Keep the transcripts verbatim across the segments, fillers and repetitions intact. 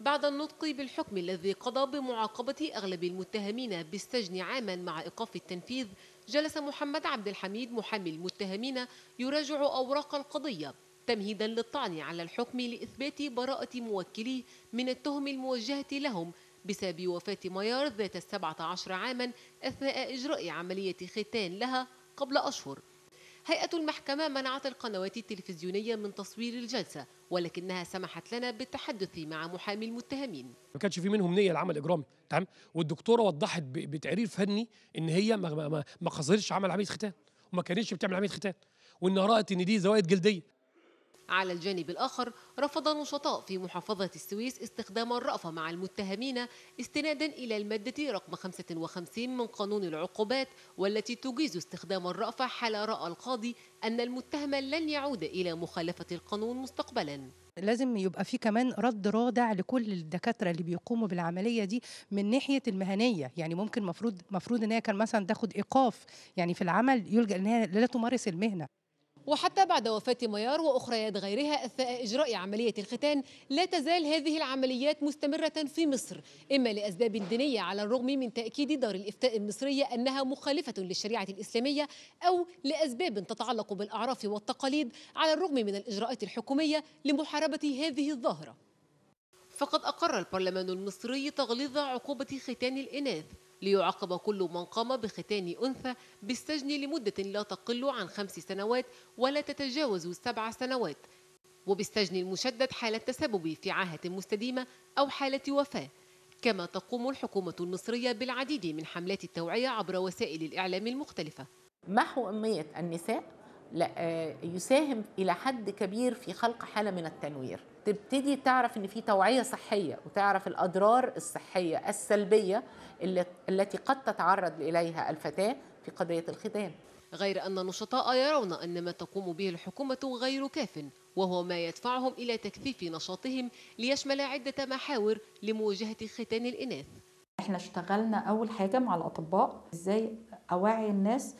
بعد النطق بالحكم الذي قضى بمعاقبة أغلب المتهمين بالسجن عاما مع إيقاف التنفيذ، جلس محمد عبد الحميد محامي المتهمين يراجع أوراق القضية تمهيدا للطعن على الحكم لإثبات براءة موكليه من التهم الموجهة لهم بسبب وفاة ميار ذات السبعة عشر عاما أثناء إجراء عملية ختان لها قبل أشهر. هيئة المحكمة منعت القنوات التلفزيونية من تصوير الجلسة، ولكنها سمحت لنا بالتحدث مع محامي المتهمين. ما كانش في منهم نيه لعمل اجرامي، تمام. والدكتوره وضحت ب- بتقرير فني ان هي ما ما ما ما قصدتش عمل عمليه ختان، وما كانتش بتعمل عمليه ختان، وانها رأت ان دي زوائد جلديه. على الجانب الآخر، رفض نشطاء في محافظة السويس استخدام الرأفة مع المتهمين استنادا إلى المادة رقم خمسة وخمسين من قانون العقوبات، والتي تجيز استخدام الرأفة حال رأى القاضي أن المتهم لن يعود إلى مخالفة القانون مستقبلا. لازم يبقى في كمان رد رادع لكل الدكاترة اللي بيقوموا بالعملية دي من ناحية المهنية، يعني ممكن مفروض مفروض ان هي كان مثلا تاخد ايقاف يعني في العمل، يلجأ ان هي لا تمارس المهنة. وحتى بعد وفاة ميار وأخريات غيرها أثناء إجراء عملية الختان، لا تزال هذه العمليات مستمرة في مصر، إما لأسباب دينية على الرغم من تأكيد دار الإفتاء المصرية أنها مخالفة للشريعة الإسلامية، أو لأسباب تتعلق بالأعراف والتقاليد على الرغم من الإجراءات الحكومية لمحاربة هذه الظاهرة. فقد أقر البرلمان المصري تغليظ عقوبة ختان الإناث، ليعاقب كل من قام بختان أنثى بالسجن لمدة لا تقل عن خمس سنوات ولا تتجاوز سبع سنوات، وبالسجن المشدد حال التسبب في عاهة مستديمة أو حالة وفاة. كما تقوم الحكومة المصرية بالعديد من حملات التوعية عبر وسائل الإعلام المختلفة. محو أمية النساء لا آه، يساهم إلى حد كبير في خلق حالة من التنوير، تبتدي تعرف إن في توعية صحية وتعرف الأضرار الصحية السلبية اللي- التي قد تتعرض إليها الفتاة في قضية الختان. غير أن النشطاء يرون أن ما تقوم به الحكومة غير كاف، وهو ما يدفعهم إلى تكثيف نشاطهم ليشمل عدة محاور لمواجهة ختان الإناث. احنا اشتغلنا اول حاجه مع الاطباء ازاي اوعي الناس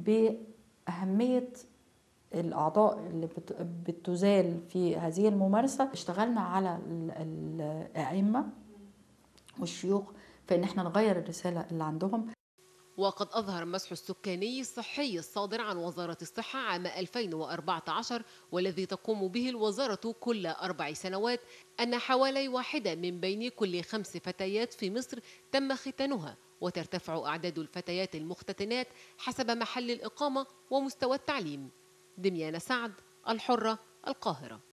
باهميه الاعضاء اللي بت- بتزال في هذه الممارسه. اشتغلنا على ال- الائمه والشيوخ في ان احنا نغير الرساله اللي عندهم. وقد أظهر المسح السكاني الصحي الصادر عن وزارة الصحة عام ألفين وأربعة عشر، والذي تقوم به الوزارة كل أربع سنوات، أن حوالي واحدة من بين كل خمس فتيات في مصر تم ختانها، وترتفع أعداد الفتيات المختتنات حسب محل الإقامة ومستوى التعليم. دميانة سعد، الحرة، القاهرة.